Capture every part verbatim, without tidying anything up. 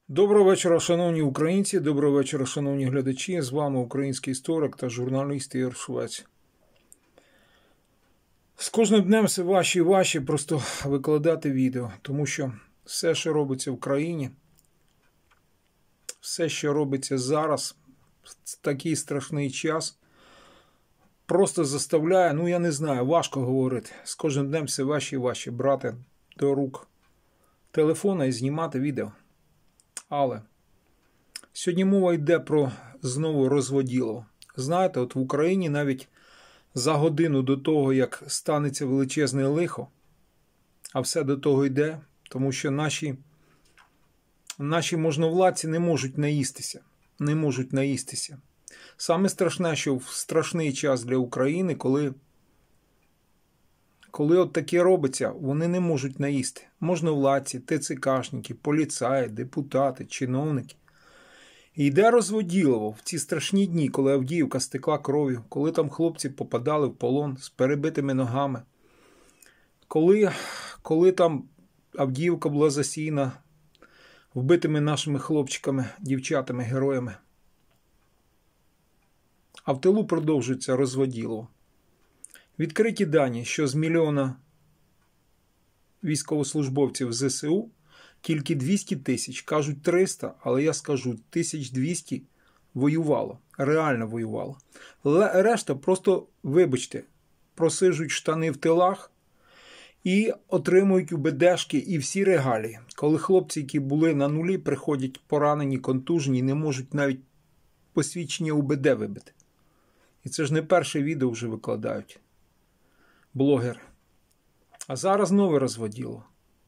Доброго вечора, шановні українці, доброго вечора, шановні глядачі. З вами український історик та журналіст Ігор Швець. З кожним днем все важче і важче просто викладати відео, тому що все, що робиться в країні, все, що робиться зараз, в такий страшний час, просто заставляє, ну я не знаю, важко говорити. З кожним днем все важче і важче брати до рук телефона і знімати відео. Але сьогодні мова йде про знову розводілово. Знаєте, от в Україні навіть за годину до того, як станеться величезне лихо, а все до того йде, тому що наші, наші можновладці не можуть наїстися. Не можуть наїстися. Саме страшне, що в страшний час для України, коли, коли от таке робиться, вони не можуть наїсти. Можновладці, ТЦКшники, поліцаї, депутати, чиновники. І йде розводілово в ці страшні дні, коли Авдіївка стекла кров'ю, коли там хлопці попадали в полон з перебитими ногами, коли, коли там Авдіївка була засіяна вбитими нашими хлопчиками, дівчатами, героями. А в тилу продовжується розводілово. Відкриті дані, що з мільйона військовослужбовців ЗСУ тільки двісті тисяч, кажуть триста, але я скажу тисяч двісті воювало, реально воювало. Решта просто, вибачте, просижують штани в тилах і отримують УБДшки і всі регалії. Коли хлопці, які були на нулі, приходять поранені, контужені, не можуть навіть посвідчення УБД вибити. І це ж не перше відео вже викладають блогери. А зараз нове розводіло.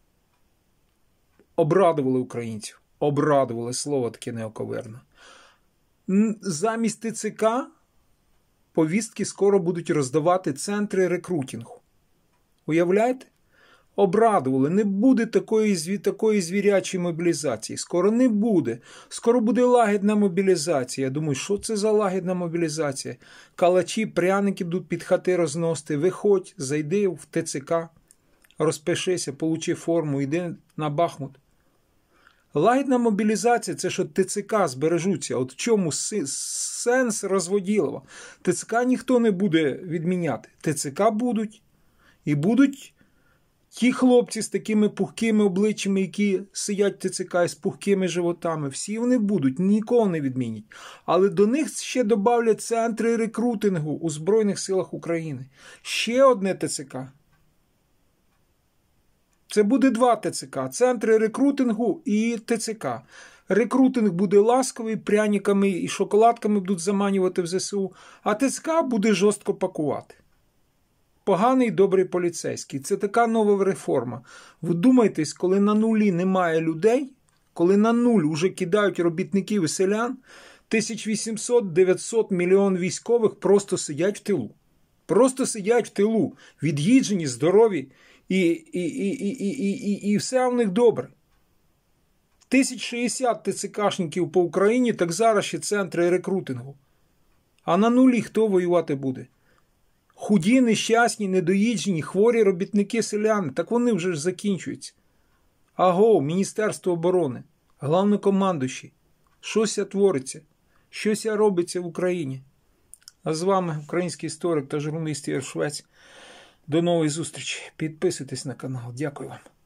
Обрадували українців. Обрадували, слово таке неоковирне. Замість ТЦК повістки скоро будуть роздавати центри рекрутингу. Уявляєте? Обрадували. Не буде такої, такої звірячої мобілізації. Скоро не буде. Скоро буде лагідна мобілізація. Я думаю, що це за лагідна мобілізація? Калачі, пряники будуть під хати розносити. Виходь, зайди в ТЦК, розпишися, получи форму, йди на Бахмут. Лагідна мобілізація – це що ТЦК збережуться. От в чому сенс розводілова? ТЦК ніхто не буде відміняти. ТЦК будуть. І будуть ті хлопці з такими пухкими обличчями, які сидять в ТЦК з пухкими животами. Всі вони будуть, нікого не відмінять. Але до них ще добавлять центри рекрутингу у Збройних силах України. Ще одне ТЦК. Це буде два ТЦК. Центри рекрутингу і ТЦК. Рекрутинг буде ласковий, пряниками і шоколадками будуть заманювати в ЗСУ, а ТЦК буде жорстко пакувати. Поганий, добрий поліцейський. Це така нова реформа. Вдумайтесь, коли на нулі немає людей, коли на нуль уже кидають робітників і селян, тисяча вісімсот - дев'ятсот мільйон військових просто сидять в тилу. Просто сидять в тилу, від'їджені, здорові, і, і, і, і, і, і, і все в них добре. тисяча шістдесят ТЦКшників по Україні, так зараз ще центри рекрутингу. А на нулі хто воювати буде? Худі, нещасні, недоїджені, хворі робітники, селяни. Так вони вже ж закінчуються. Аго, Міністерство оборони, главнокомандуючий. Щось твориться, щось робиться в Україні. А з вами український історик та журналіст Ігор Швець. До нової зустрічі. Підписуйтесь на канал. Дякую вам.